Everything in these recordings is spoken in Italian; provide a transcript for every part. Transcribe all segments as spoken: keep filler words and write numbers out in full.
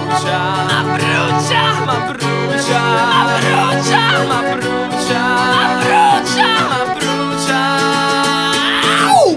brucia, ma brucia, ma brucia, ma brucia, ma brucia, ma brucia, ma brucia. Au!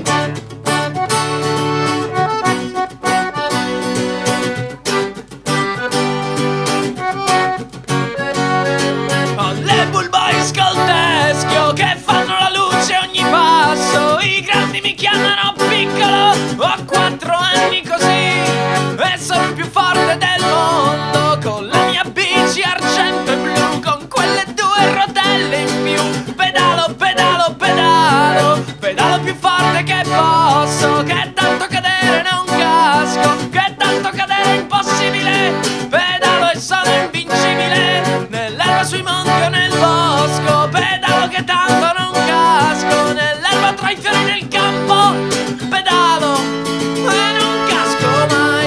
Ho le Bullboys col teschio che fanno la luce ogni passo. I grandi mi chiamano piccolo, ho quattro anni così e sono il più forte del mondo. Con la mia bici argento e blu, con quelle due rotelle in più. Pedalo, pedalo, pedalo, pedalo più forte che posso. Che tanto cadere non casco, che tanto cadere è impossibile. Pedalo e sono invincibile, nell'erba, sui monti o nel bosco. Pedalo che tanto non casco, nell'erba, tra i fiori del campo. Pedalo e non casco mai.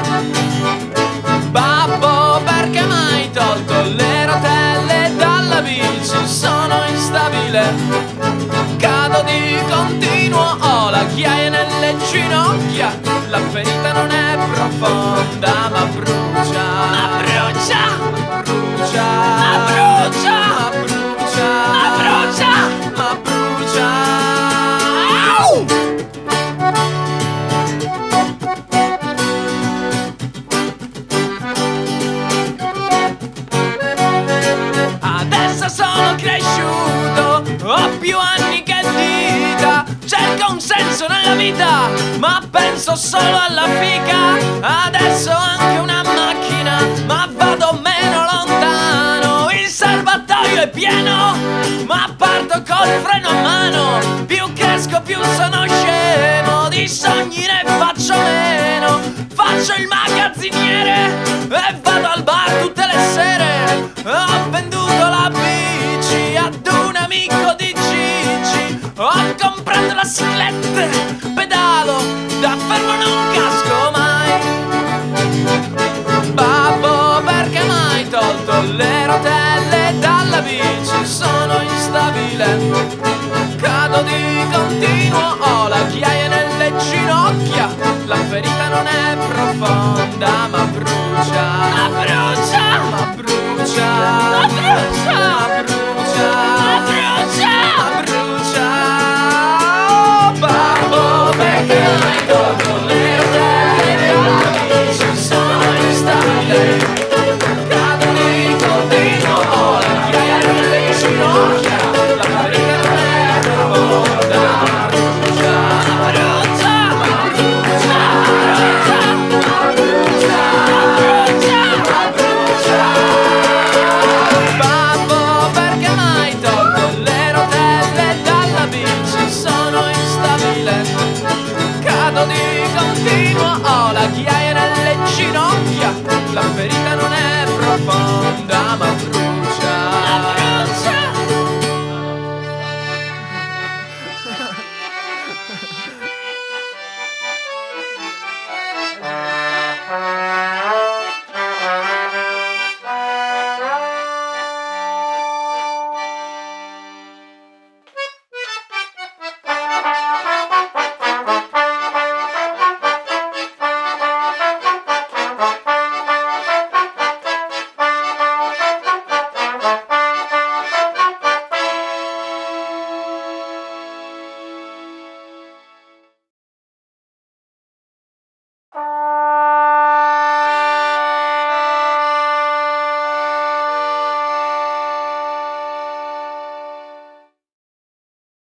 Babbo, perché mai tolto le rotelle dalla bici? Sono instabile, cado di continuo, ho la ghiaia nelle ginocchia. La ferita non è profonda ma brucia, ma brucia, ma brucia, ma brucia, ma brucia, ma brucia, ma brucia. Au! Adesso sono cresciuto, ho più anni che dita. Cerco un senso nella vita, ma penso solo alla fica. Adesso ho anche una macchina, ma vado meno lontano. Il serbatoio è pieno, ma parto col freno a mano. Più cresco più sono scemo, di sogni ne faccio meno. Faccio il magazziniere e vado al bar tutte le sere. Ho venduto la bici ad un amico di Gigi. Ho comprato la ciclette, pedalo, da fermo non casco mai. Babbo, perché mai tolto le rotelle dalla bici? Sono instabile, cado di continuo, ho la ghiaia nelle ginocchia. La ferita non è profonda ma